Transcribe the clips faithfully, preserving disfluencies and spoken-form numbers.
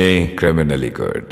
Me criminally good.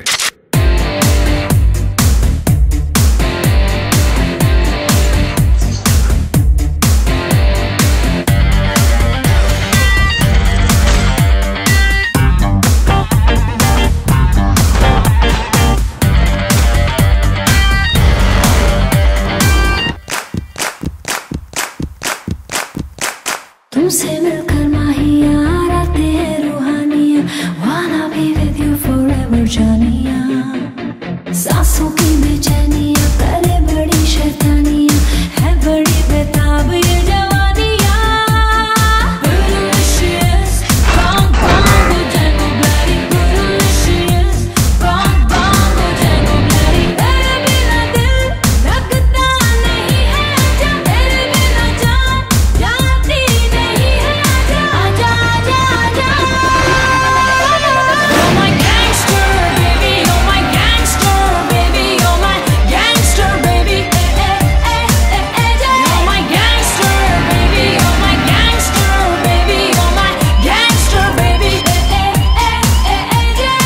तुमसे मिलकर माहिया रातें हैं रूहानिया, wanna be with you forever जानिया, सांसों की बेचैनिया करे बड़ी शैतानिया, है बड़ी बेताब ये जवानिया। Delicious, bang bang go Django bloody, delicious, bang bang go Django bloody। तेरे बिना दिल लगता नहीं है, आजा तेरे बिना जान जाती नहीं है, आजा आजा आजा आजा। You're my gangster baby, you're my gangster baby, you're my gangster baby, eh eh eh eh eh ja। You're my gangster baby, you're my gangster baby, you're my gangster baby, eh eh eh eh eh ja।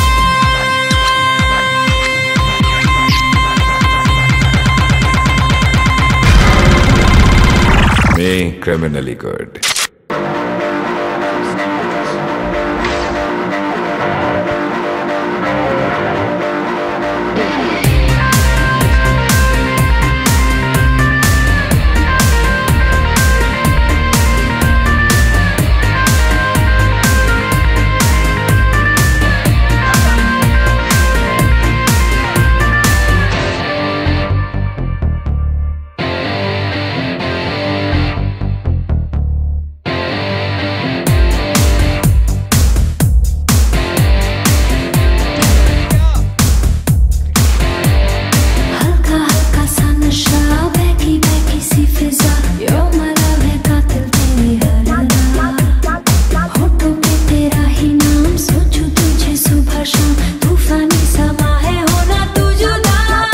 Me criminally good. हल्का हल्का सा नशा बहकी बहकी सी फिजा, यो मलाल है कातिल तेरी हर रात, होठों पे तेरा ही नाम सोचूं तुझे सुबह शाम, तूफानी समा है होना तू जुदा।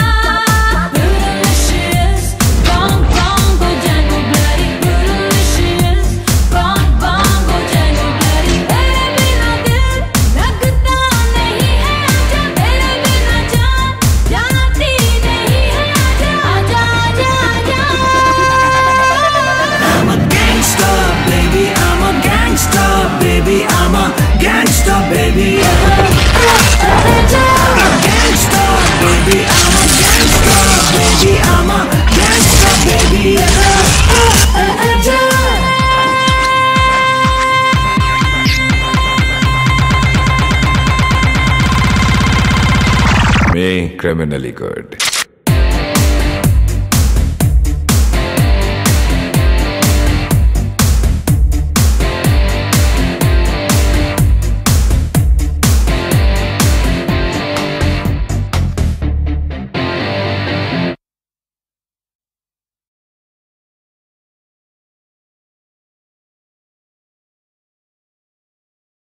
Delicious, bang bang go Django bloody, delicious, bang bang go Django bloody। तेरे बिना दिल लगता नहीं है, आजा तेरे बिना जान जाती नहीं है, आजा आजा आजा आजा। I'm a gangster, baby. I'm a gangster, baby. I'm a gangster, baby. I'm a gangster, baby. I'm a gangster, baby. I'm a gangster, baby. Me criminally good.